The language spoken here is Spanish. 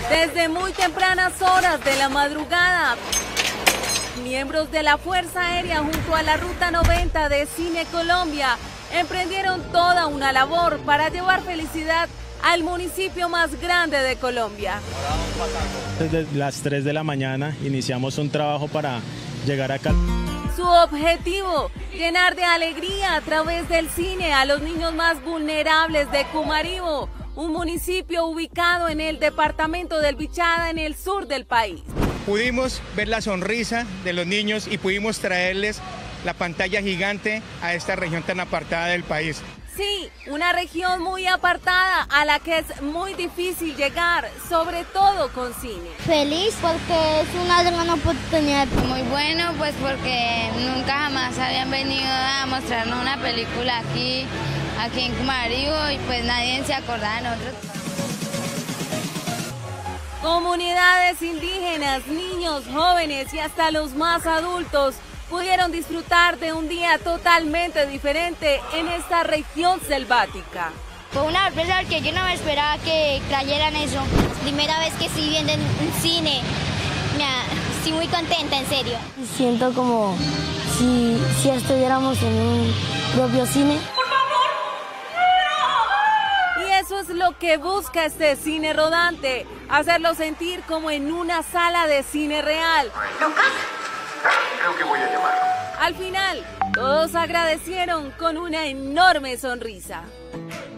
Desde muy tempranas horas de la madrugada, miembros de la Fuerza Aérea junto a la Ruta 90 de Cine Colombia emprendieron toda una labor para llevar felicidad al municipio más grande de Colombia. Desde las 3 de la mañana iniciamos un trabajo para llegar acá. Su objetivo, llenar de alegría a través del cine a los niños más vulnerables de Cumaribo, un municipio ubicado en el departamento del Bichada, en el sur del país. Pudimos ver la sonrisa de los niños y pudimos traerles la pantalla gigante a esta región tan apartada del país. Sí, una región muy apartada a la que es muy difícil llegar, sobre todo con cine. Feliz porque es una gran oportunidad. Muy bueno, pues porque nunca jamás habían venido a mostrarnos una película aquí en Cumaribo y pues nadie se acordaba de nosotros. Comunidades indígenas, niños, jóvenes y hasta los más adultos pudieron disfrutar de un día totalmente diferente en esta región selvática. Fue una sorpresa porque yo no me esperaba que trajeran eso. Primera vez que estoy viendo un cine. Estoy muy contenta, en serio. Siento como si estuviéramos en un propio cine. Y eso es lo que busca este cine rodante, hacerlo sentir como en una sala de cine real. Lucas, creo que voy a llamarlo. Al final, todos agradecieron con una enorme sonrisa.